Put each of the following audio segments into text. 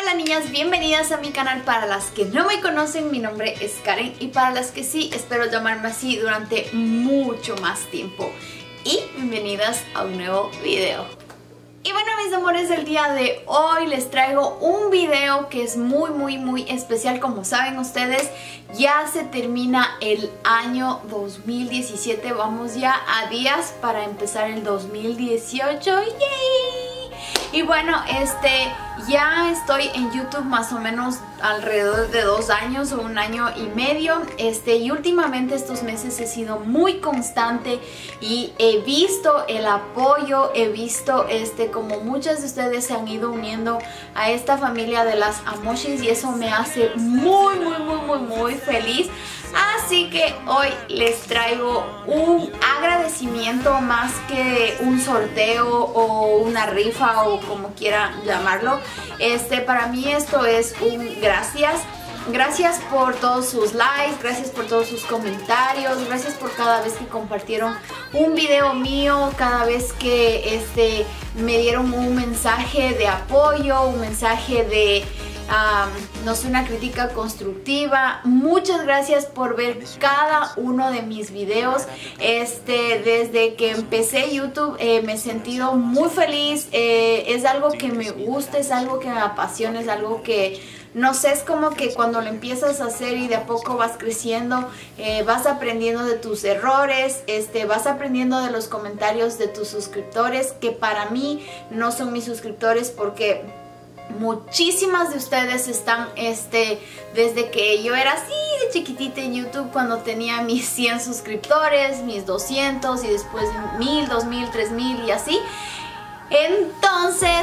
Hola niñas, bienvenidas a mi canal. Para las que no me conocen, mi nombre es Karen, y para las que sí, espero llamarme así durante mucho más tiempo. Y bienvenidas a un nuevo video. Y bueno, mis amores, el día de hoy les traigo un video que es muy especial. Como saben ustedes, ya se termina el año 2017. Vamos ya a días para empezar el 2018. ¡Yay! Y bueno, ya estoy en YouTube más o menos alrededor de 2 años o 1 año y medio. Y últimamente estos meses he sido muy constante y he visto el apoyo, he visto como muchas de ustedes se han ido uniendo a esta familia de las Amoshis, y eso me hace muy feliz. Así que hoy les traigo un agradecimiento más que un sorteo o una rifa o como quieran llamarlo. Para mí esto es un gracias. Gracias por todos sus likes, gracias por todos sus comentarios, gracias por cada vez que compartieron un video mío, cada vez que me dieron un mensaje de apoyo, un mensaje de no sé, una crítica constructiva. Muchas gracias por ver cada uno de mis videos. Desde que empecé YouTube me he sentido muy feliz. Es algo que me gusta, es algo que me apasiona, es algo que no sé, es como que cuando lo empiezas a hacer y de a poco vas creciendo, vas aprendiendo de tus errores, vas aprendiendo de los comentarios de tus suscriptores, que para mí no son mis suscriptores, porque muchísimas de ustedes están desde que yo era así de chiquitita en YouTube, cuando tenía mis 100 suscriptores, mis 200 y después 1000, 2000, 3000 y así. Entonces,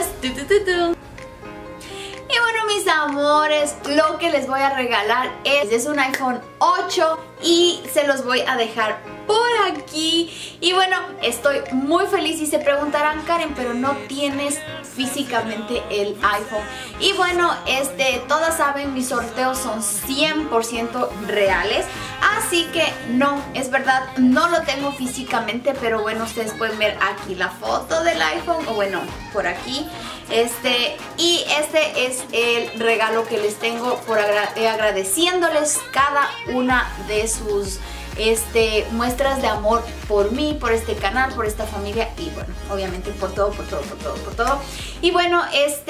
y bueno, mis amores, lo que les voy a regalar es un iPhone 8 y se los voy a dejar por aquí. Y bueno, estoy muy feliz, y se preguntarán: Karen, pero no tienes físicamente el iPhone. Y bueno, todas saben, mis sorteos son 100% reales, así que no, es verdad, no lo tengo físicamente, pero bueno, ustedes pueden ver aquí la foto del iPhone, o bueno, por aquí. Y este es el regalo que les tengo, por agradeciéndoles cada una de sus muestras de amor por mí, por este canal, por esta familia, y bueno, obviamente por todo. Y bueno,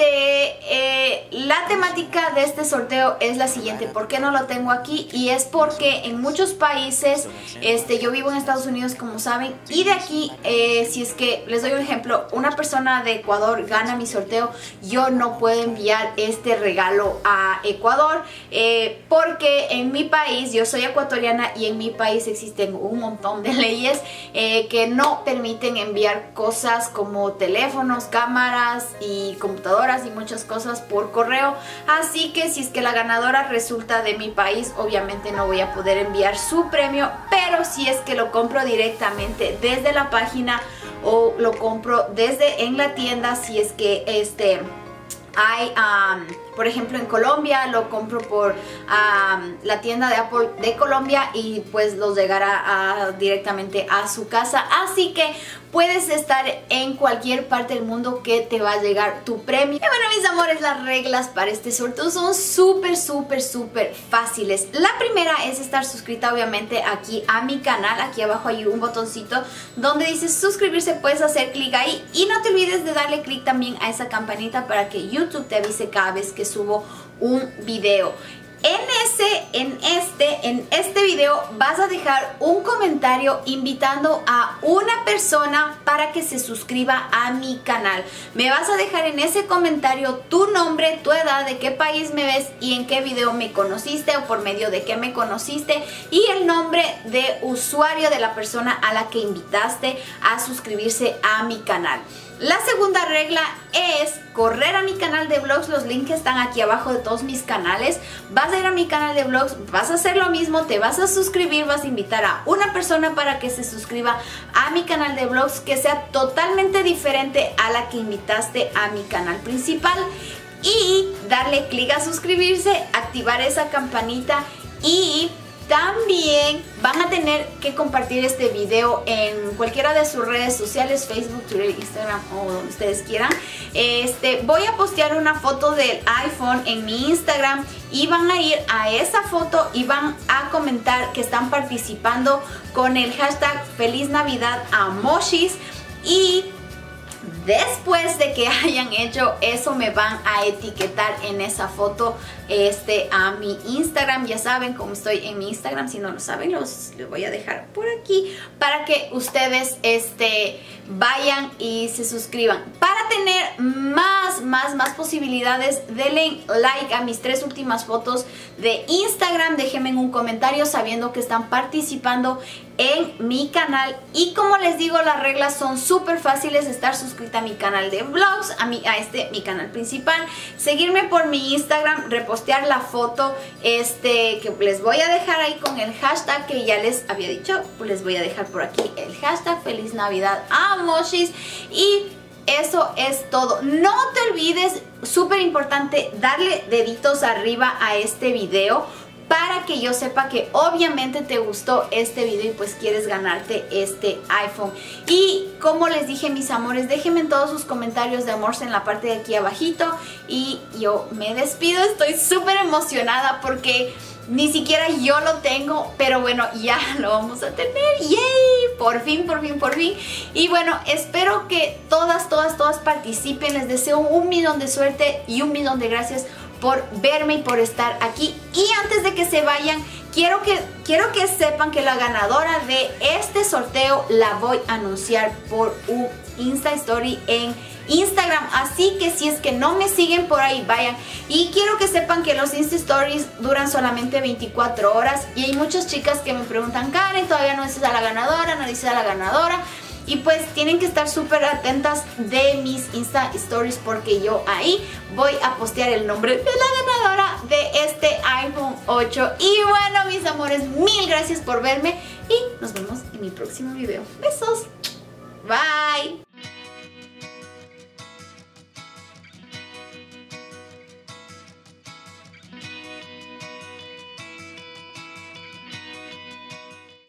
la temática de este sorteo es la siguiente. ¿Por qué no lo tengo aquí? Y es porque en muchos países, yo vivo en Estados Unidos, como saben, y de aquí, si es que, les doy un ejemplo, una persona de Ecuador gana mi sorteo, yo no puedo enviar este regalo a Ecuador, porque en mi país, yo soy ecuatoriana, y en mi país existen un montón de leyes que no permiten enviar cosas como teléfonos, cámaras y computadoras y muchas cosas por correo. Así que si es que la ganadora resulta de mi país, obviamente no voy a poder enviar su premio, pero si es que lo compro directamente desde la página o lo compro desde en la tienda, si es que hay, por ejemplo, en Colombia, lo compro por la tienda de Apple de Colombia, y pues los llegará directamente a su casa. Así que puedes estar en cualquier parte del mundo que te va a llegar tu premio. Y bueno, mis amores, las reglas para este sorteo son súper fáciles. La primera es estar suscrita, obviamente, aquí a mi canal. Aquí abajo hay un botoncito donde dice suscribirse, puedes hacer clic ahí, y no te olvides de darle clic también a esa campanita para que YouTube te avise cada vez que subo un video. En este video vas a dejar un comentario invitando a una persona para que se suscriba a mi canal. Me vas a dejar en ese comentario tu nombre, tu edad, de qué país me ves y en qué video me conociste o por medio de qué me conociste, y el nombre de usuario de la persona a la que invitaste a suscribirse a mi canal. La segunda regla es correr a mi canal de vlogs. Los links están aquí abajo de todos mis canales. Vas a ir a mi canal de vlogs, vas a hacer lo mismo, te vas a suscribir, vas a invitar a una persona para que se suscriba a mi canal de vlogs, que sea totalmente diferente a la que invitaste a mi canal principal, y darle clic a suscribirse, activar esa campanita, y también van a tener que compartir este video en cualquiera de sus redes sociales, Facebook, Twitter, Instagram o donde ustedes quieran. Voy a postear una foto del iPhone en mi Instagram y van a ir a esa foto y van a comentar que están participando con el hashtag Feliz Navidad a Moshis, y después de que hayan hecho eso me van a etiquetar en esa foto a mi Instagram. Ya saben cómo estoy en mi Instagram, si no lo saben les voy a dejar por aquí para que ustedes vayan y se suscriban. Para tener más posibilidades, denle like a mis 3 últimas fotos de Instagram, déjenme un comentario sabiendo que están participando en mi canal. Y como les digo, las reglas son súper fáciles: estar suscrita a mi canal de vlogs, a mi canal principal, seguirme por mi Instagram, repostear la foto que les voy a dejar ahí con el hashtag que ya les había dicho. Les voy a dejar por aquí el hashtag Feliz Navidad a Moshis, y eso es todo. No te olvides, súper importante, darle deditos arriba a este video para que yo sepa que obviamente te gustó este video y pues quieres ganarte este iPhone. Y como les dije, mis amores, déjenme en todos sus comentarios de amor en la parte de aquí abajito. Y yo me despido, estoy súper emocionada porque ni siquiera yo lo tengo, pero bueno, ya lo vamos a tener. ¡Yay! Por fin. Y bueno, espero que todas participen. Les deseo 1.000.000 de suerte y 1.000.000 de gracias por verme y por estar aquí. Y antes de que se vayan, quiero que sepan que la ganadora de este sorteo la voy a anunciar por un Insta Story en Instagram, así que si es que no me siguen por ahí, vayan. Y quiero que sepan que los Insta Stories duran solamente 24 horas y hay muchas chicas que me preguntan: Karen, todavía no dices a la ganadora, no dices a la ganadora. Y pues tienen que estar súper atentas de mis Insta Stories porque yo ahí voy a postear el nombre de la ganadora de este iPhone 8. Y bueno, mis amores, 1000 gracias por verme y nos vemos en mi próximo video. Besos. Bye.